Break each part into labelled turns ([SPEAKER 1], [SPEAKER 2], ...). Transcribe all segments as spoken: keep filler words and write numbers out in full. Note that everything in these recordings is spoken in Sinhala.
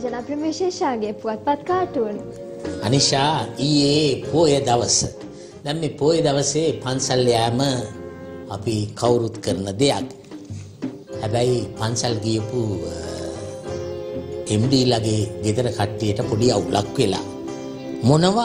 [SPEAKER 1] ජනප්‍රිය විශේෂාංගයේ පුවත්පත් කාටුන්.
[SPEAKER 2] අනිෂා ඊයේ පොය දවස. දැන් මේ පොය දවසේ පන්සල් යාම අපි කවුරුත් කරන දෙයක්. හැබැයි පන්සල් ගියපු එම් ඩී ලගේ ගෙදර කට්ටියට පොඩි අවුලක් වෙලා. මොනවා?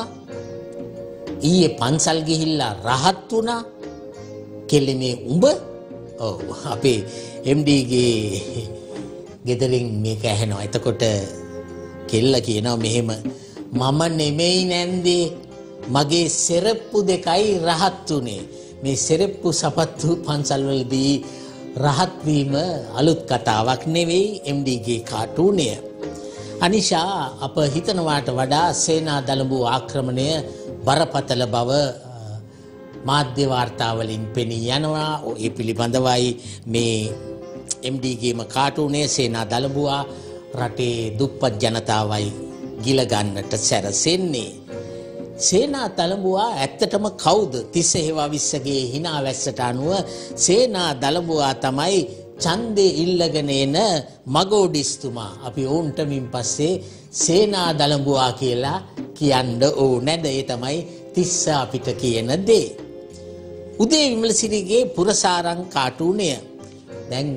[SPEAKER 2] ඊයේ පන්සල් ගිහිල්ලා රහත් වුණා. කෙල්ලේ උඹ ඔව් අපේ එම් ඩී ගේ ගෙදරින් මේක ඇහෙනවා. එතකොට කෙල්ල කියනවා මෙහෙම මම නෙමෙයි නැන්දේ මගේ සෙරප්පු දෙකයි රහත් උනේ. මේ සෙරප්පු සපත්තු පන්සල් වලදී රහත් වීම අලුත් කතාවක් නෙවෙයි එම් ඩී ගේ කාටුනය. අනිෂා අප හිතනවාට වඩා සේනා දළඹු ආක්‍රමණය බරපතල බව මාධ්‍ය වාර්තාවලින් පෙනී යනවා. ඒ පිළිබඳවයි මේ එම් ඩී ගේම කාටුනේ සේනා දළඹුවා රටේ දුප්පත් ජනතාවයි ගිල ගන්නට සැරසෙන්නේ. සේනා දළඹුවා ඇත්තටම කවුද? තිස්ස හේවාවිස්සගේ හිනා වැස්සට අනුව සේනා දළඹුවා තමයි ඡන්දේ ඉල්ලගෙන එන මගෝඩිස්තුමා. අපි ඕන්ට මින් පස්සේ සේනා දළඹුවා කියලා කියන්න ඕනේද? ඒ තමයි තිස්ස අපිට කියන දේ. උදේ විමලසිරිගේ පුරසාරං කාටුනය. දැන්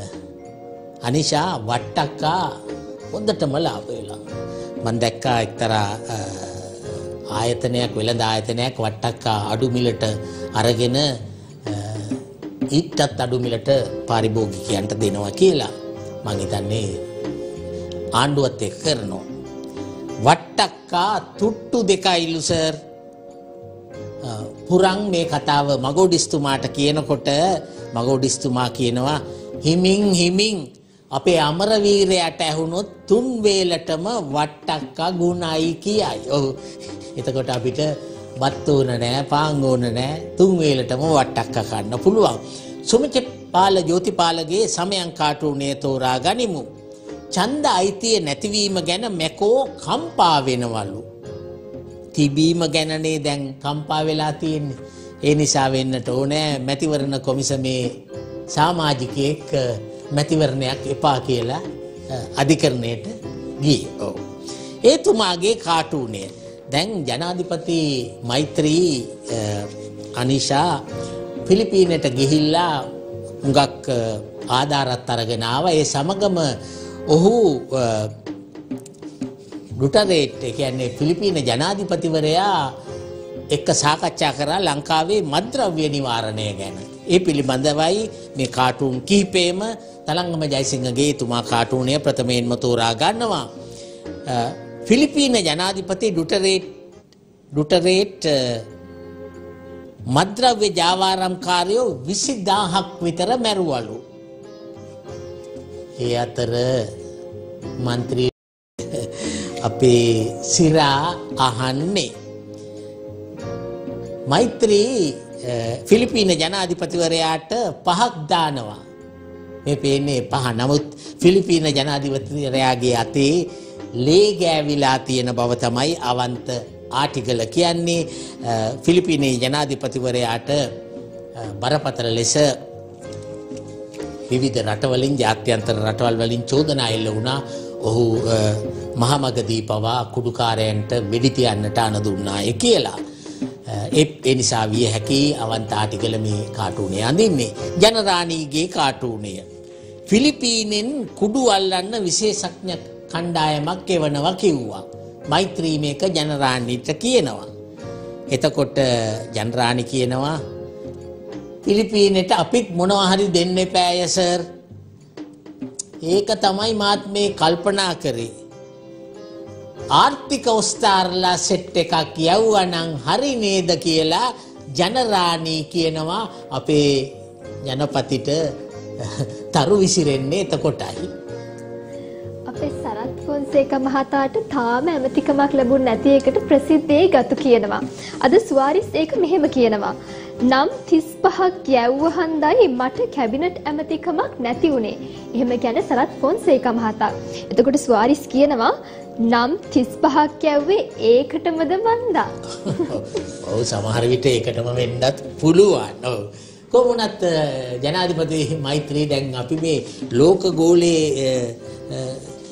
[SPEAKER 2] අනිෂා වට්ටක්කා හොඳටම ලාභ වෙලා. මම දැක්කා එක්තරා ආයතනයක් වෙළඳ ආයතනයක් වට්ටක්කා අඩු මිලට අරගෙන ඊටත් අඩු මිලට පාරිභෝගිකයන්ට දෙනවා කියලා. මං හිතන්නේ ආණ්ඩුවත් එක්ක කරනවා. වට්ටක්කා තුට්ටු දෙකයිලු සර්. පුරන් මේ කතාව මගෝඩිස්තුමාට කියනකොට මගෝඩිස්තුමා කියනවා හිමින් හිමින් අපේ අමරවීරයාට ඇහුනොත් තුන් වේලටම වට්ටක්කා ගුණයි කියයි. ඔව්. එතකොට අපිට බත් ඕන නෑ, පාන් ඕන නෑ, තුන් වේලටම වට්ටක්කා කන්න පුළුවන්. සුමිතපාල ජෝතිපාලගේ සමයන් කාටුනේ තෝරා ගනිමු. ඡන්ද අයිතිය නැතිවීම ගැන මැකෝ කම්පා වෙනවලු. තිබීම ගැනනේ දැන් කම්පා වෙලා තියෙන්නේ. ඒ නිසා වෙන්නට ඕනේ මැතිවරණ කොමිසමේ සමාජිකයෙක් මැතිවරණයක් එපා කියලා අධිකරණයට ගියේ. ඔව්. ඒ තුමාගේ කාටුනේ. දැන් ජනාධිපති මෛත්‍රී අනිෂා ෆිලිපීනට ගිහිල්ලා හුඟක් ආධාරත් අරගෙන ආවා. ඒ සමගම ඔහු ඩුටරේට් ඒ කියන්නේ ෆිලිපීන ජනාධිපතිවරයා එක්ක සාකච්ඡා කරා ලංකාවේ මත්ද්‍රව්‍ය නිවාරණය ගැන. ඒ පිළිබඳවයි මේ කාටුන් කිහිපෙම තලංගම ජයසිංහගේ තුමා කාටුනය ප්‍රථමයෙන්ම තෝරා ගන්නවා. ෆිලිපීන ජනාධිපති ඩුටරේට් ඩුටරේට් මත්ද්‍රව්‍ය ජාවාරම්කාරයෝ විසිදාහක් විතර මැරුවලු. ඒ අතර මන්ත්‍රී අපේ සිරා අහන්නේ මෛත්‍රී ෆිලිපීන ජනාධිපතිවරයාට පහක් දානවා. මේ පේන්නේ පහ. නමුත් ෆිලිපීන ජනාධිපතිවරයාගේ අතේ ලේ ගෑවිලා තියෙන බව තමයි අවන්ත ආටිකල කියන්නේ. ෆිලිපීනයේ ජනාධිපතිවරයාට බරපතල ලෙස විවිධ රටවලින් ජාත්‍යන්තර රටවල් වලින් චෝදනා එල්ල වුණා. ඔහු මහමගදී පවා කුඩුකාරයන්ට වෙඩි තියන්නට අනදුන්නාය කියලා. ඒ නිසා විය හැකි අවන්ත ආටිකල මේ කාටුනේ අඳින්නේ. ජනරාණීගේ කාටුනය. ෆිලිපීනෙන් කුඩු අල්ලන්න විශේෂඥ කණ්ඩායමක් එවනවා කිව්වා. මෛත්‍රී මේක ජනරාණීට කියනවා. එතකොට ජනරාණී කියනවා ෆිලිපීනෙට අපිත් මොනවා හරි දෙන්න එපාය සර්. ඒක තමයි මාත් මේ කල්පනා කරේ. ආර්ථික ඔස්තාරලා සෙට් එකක් යවුවනම් හරි නේද කියලා ජනරාණී කියනවා අපේ ජනපතිට තරු විසිරෙන්නේ එතකොටයි.
[SPEAKER 1] අපේ සරත් ෆොන්සේකා මහතාට තාම ඇමතිකමක් ලැබුණ නැති එකට ප්‍රසිද්ධියේ ගතු කියනවා. අද සුවාරිස් ඒක මෙහෙම කියනවා. නම් තිස් පහක් යැව්ව හන්දයි මට කැබිනට් ඇමතිකමක් නැති වුණේ. එහෙම කියන්නේ සරත් ෆොන්සේකා මහතා. එතකොට සුවාරිස් කියනවා නම් තිස් පහක් යැව්වේ ඒකටමද මන්දා.
[SPEAKER 2] ඔව් සමහර විට ඒකටම වෙන්නත් පුළුවන්. ඔව්. කොහොමනත් ජනාධිපති මෛත්‍රී දැන් අපි මේ ලෝක ගෝලයේ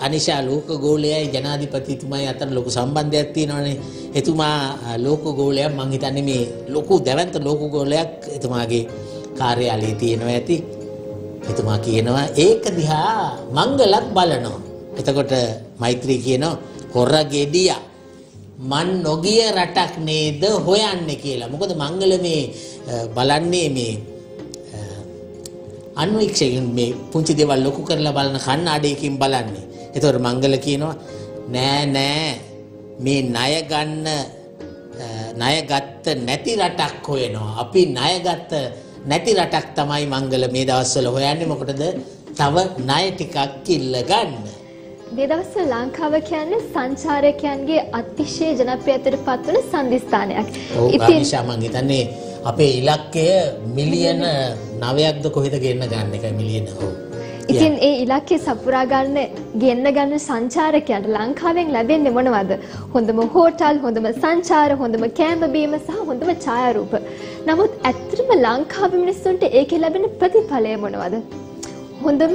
[SPEAKER 2] අනිෂා ලෝකගෝලයයි ජනාධිපතිතුමයි අතර ලොකු සම්බන්ධයක් තියෙනවානේ. එතුමා ලෝකගෝලයක් මං හිතන්නේ මේ ලොකු දැවැන්ත ලෝකගෝලයක් එතුමාගේ කාර්යාලයේ තියෙනවා ඇති. එතුමා කියනවා ඒක දිහා මංගලක් බලනවා. එතකොට මෛත්‍රී කියනවා හොර ගෙඩිය මන් නොගිය රටක් නේද හොයන්නේ කියලා. මොකද මංගල මේ බලන්නේ මේ අන්වීක්ෂයෙන් මේ පුංචි දේවල් ලොකු කරලා බලන කණ්ණාඩියකින් බලන්නේ. ඒතකොට මංගල කියනවා නෑ නෑ මේ ණය ගන්න ණය ගත්ත නැති රටක් හොයනවා. අපි ණය ගත්ත නැති රටක් තමයි මංගල මේ දවස්වල හොයන්නේ. මොකටද? තව ණය ටිකක් ඉල්ල ගන්න.
[SPEAKER 1] මේ දවස්වල ලංකාව කියන්නේ සංචාරකයන්ගේ අතිශය ජනප්‍රියත්වයට පත්වන සම්දිස්ථානයක්.
[SPEAKER 2] ඉතින් මම හිතන්නේ අපේ ඉලක්කය මිලියන නවයක්ද කොහෙද ගෙන්න ගන්න එකයි මිලියන. ඔව්.
[SPEAKER 1] ඉතින් ඒ ඉලක්කය සපුරා ගන්න ගෙන්න ගන්න සංචාරකයන්ට ලංකාවෙන් ලැබෙන්නේ මොනවද? හොඳම හෝටල්, හොඳම සංචාර, හොඳම කෑම බීම සහ හොඳම ඡායාරූප. නමුත් ඇත්තටම ලංකාවේ මිනිස්සුන්ට ඒකේ ලැබෙන ප්‍රතිඵලය මොනවද? හොඳම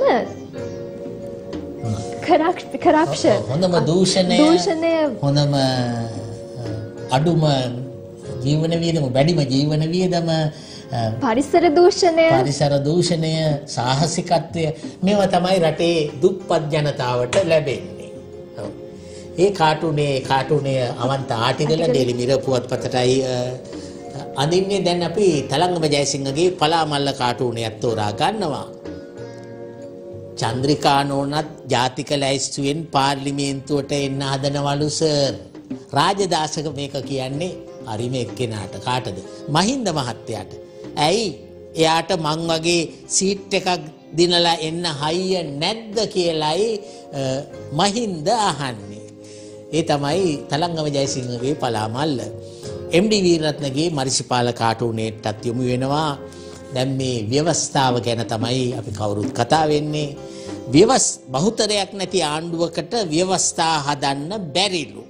[SPEAKER 1] කරප්ෂන්,
[SPEAKER 2] හොඳම දූෂණය,
[SPEAKER 1] දූෂණය,
[SPEAKER 2] හොඳම අඩුම ජීවන වියදම, වැඩිම ජීවන වියදම,
[SPEAKER 1] පරිසර දූෂණය,
[SPEAKER 2] පරිසර දූෂණය, සාහසිකත්වය මේවා තමයි රටේ දුප්පත් ජනතාවට ලැබෙන්නේ. ඔව්. ඒ කාටුනේ කාටුනේ අවන්ත ආටිගල ඩේලි මිරර් පුවත්පතටයි අඳින්නේ. දැන් අපි තලංගම ජයසිංහගේ පලාමල්ල කාටුනයක් තෝරා ගන්නවා. චන්ද්‍රිකා නෝනත් ජාතික ලැයිස්තුවෙන් පාර්ලිමේන්තුවට එන්න හදනවලු සර්. රාජදාසක මේක කියන්නේ හරිම එක්කෙනාට. කාටද? මහින්ද මහත්තයාට. ඇයි එයාට මං වගේ සීට් එකක් දිනලා එන්න හයිය නැද්ද කියලායි මහින්ද අහන්නේ. ඒ තමයි තලංගම ජයසිංහගේ පලාමල්ල. එම් ඩී වීරරත්නගේ මරිසිපාල කාටුනේටත් යොමු වෙනවා. දැන් මේ ව්‍යවස්ථාව ගැන තමයි අපි කවුරුත් කතා වෙන්නේ. ව්‍යවස් බහුතරයක් නැති ආණ්ඩුවකට ව්‍යවස්ථා හදන්න බැරිලු.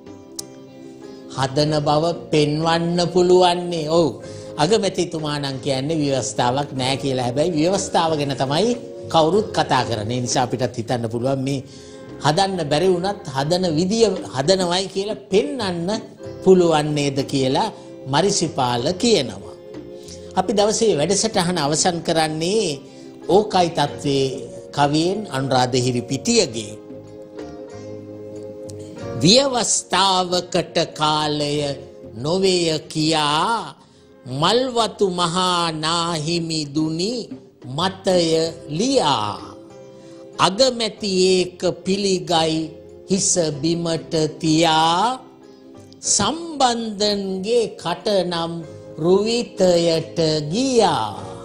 [SPEAKER 2] හදන බව පෙන්වන්න පුළුවන්නේ. ඔව්. අගමැතිතුමා නම් කියන්නේ ව්‍යවස්ථාවක් නැහැ කියලා. හැබැයි ව්‍යවස්ථාව ගැන තමයි කවුරුත් කතා කරන්නේ. ඒ නිසා අපිටත් හිතන්න පුළුවන් මේ හදන්න බැරි වුණත් හදන විදිය හදනවයි කියලා පෙන්වන්න පුළුවන් නේද කියලා මරිසිපාල කියනවා. අපි දවසේ වැඩසටහන අවසන් කරන්නේ ඕකයි තත්ත්වේ කවියෙන් අනුරාධ හිරිපිටියගේ ව්‍යවස්ථාවකට කාලය නොවේය කියා මල්වතු මහා නාහිමි දුනි මතය ලියා අගමැති ඒක පිළිගයි හිස බිමට තියා සම්බන්ධන්ගේ කටනම් රුවිතයට ගියා.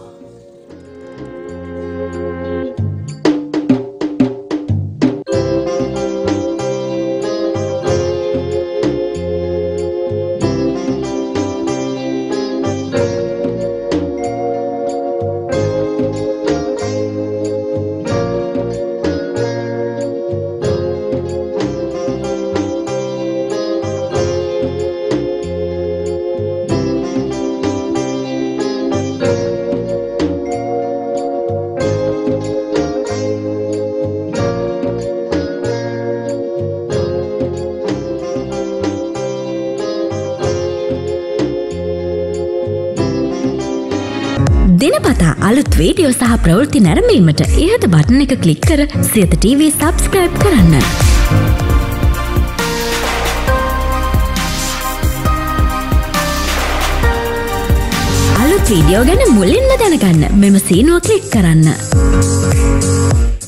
[SPEAKER 3] දිනපතා අලුත් වීඩියෝ සහ ප්‍රවෘත්ති නැරඹීමට ඉහත බටන් එක ක්ලික් කර සියත ටීවී සබ්ස්ක්‍රයිබ් කරන්න. අලුත් වීඩියෝ ගැන මුලින්ම දැනගන්න මෙම සීනුව ක්ලික් කරන්න.